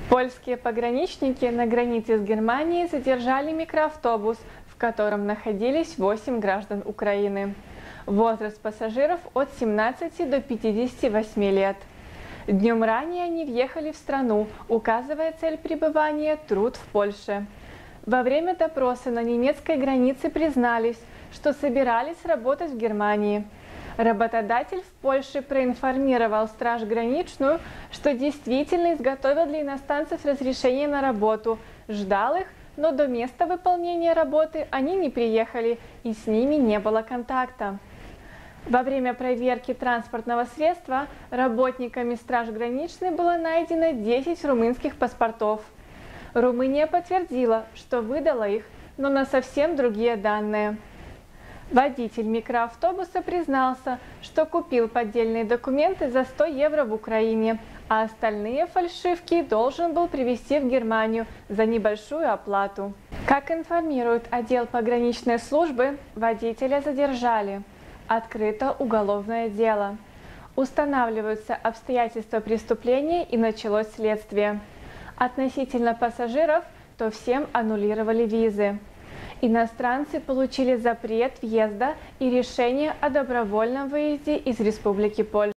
Польские пограничники на границе с Германией задержали микроавтобус, в котором находились 8 граждан Украины. Возраст пассажиров от 17 до 58 лет. Днем ранее они въехали в страну, указывая цель пребывания «Труд в Польше». Во время допроса на немецкой границе признались, что собирались работать в Германии. Работодатель в Польше проинформировал Страж Граничную, что действительно изготовил для иностранцев разрешение на работу, ждал их, но до места выполнения работы они не приехали и с ними не было контакта. Во время проверки транспортного средства работниками Страж Граничной было найдено 10 румынских паспортов. Румыния подтвердила, что выдала их, но на совсем другие данные. Водитель микроавтобуса признался, что купил поддельные документы за 100 евро в Украине, а остальные фальшивки должен был привезти в Германию за небольшую оплату. Как информирует отдел пограничной службы, водителя задержали. Открыто уголовное дело. Устанавливаются обстоятельства преступления и началось следствие. Относительно пассажиров, то всем аннулировали визы. Иностранцы получили запрет въезда и решение о добровольном выезде из Республики Польша.